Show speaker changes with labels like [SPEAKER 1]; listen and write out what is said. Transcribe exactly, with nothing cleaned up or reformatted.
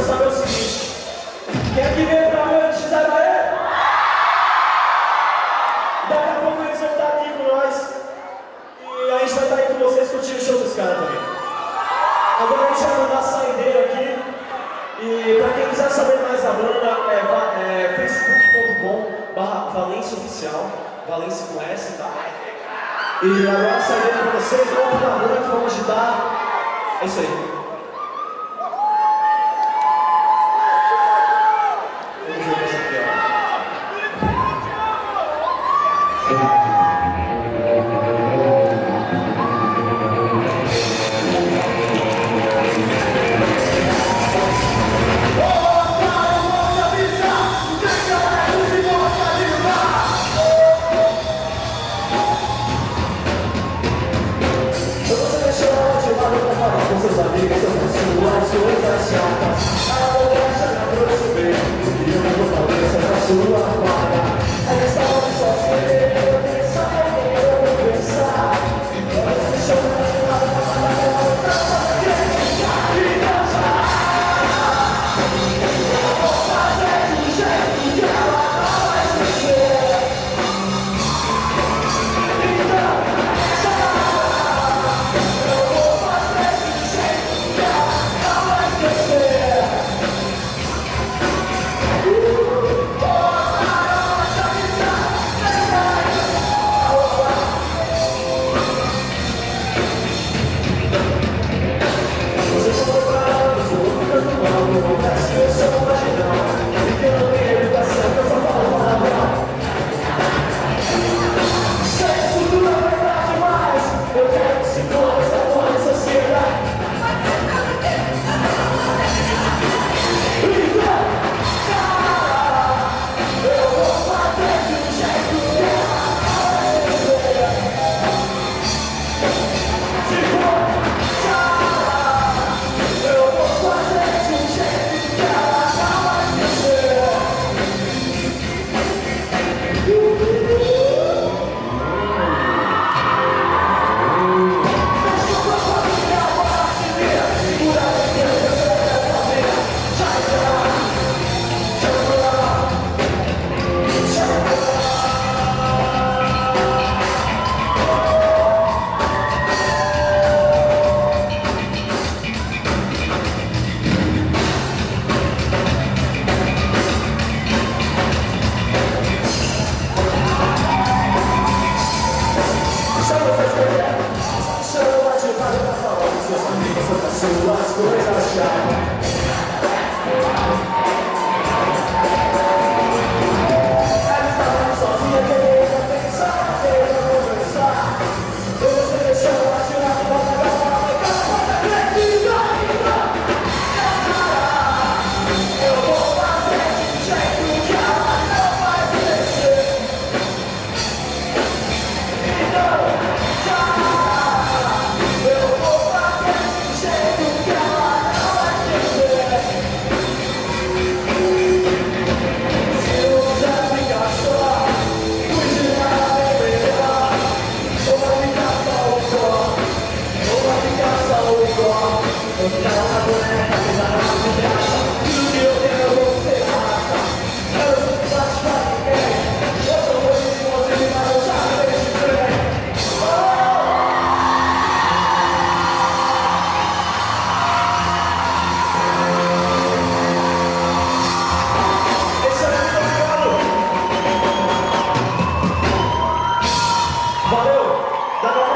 [SPEAKER 1] saber o seguinte: quem é que veio pra ver o X zero aí? Daqui a pouco eles vão estar aqui com nós. E a gente vai estar aí com vocês curtindo o show dos caras também. Agora a gente vai mandar a saideira aqui. E pra quem quiser saber mais da banda, é, é facebook ponto com barra Valência Oficial. Valência com S, tá? E agora a saideira pra vocês, vamos pra banda, vamos agitar. É isso aí. Seus amigos são suas coisas chatas. A borracha na trouxe bem, e eu não vou cabeça na sua quadra. Ela estava sozinha, eu pensava, eu vou pensar. Você chama de lado, passa na mão, pra acreditar e dançar. Eu vou fazer do jeito que ela não vai esquecer. Então, eu vou fazer do jeito que ela não vai esquecer. Suas coisas chatas. Ela estava sozinha, querendo pensar, querendo conversar. E você deixou ela tirar de volta da sua casa. Eu vou fazer de jeito que ela não vai crescer. Então, eu vou fazer de jeito que ela não vai crescer. Se você ficar só, cuide dela bem melhor. Ou vai ficar só o pó, ou vai ficar só o pó. Eu quero uma boneca, pisar na vidraça. Tudo que eu tenho você mata. Eu sou que bate pra ninguém. Eu sou hoje de você, mas eu já vejo bem. Esse é muito obrigado. Valeu. Dá uma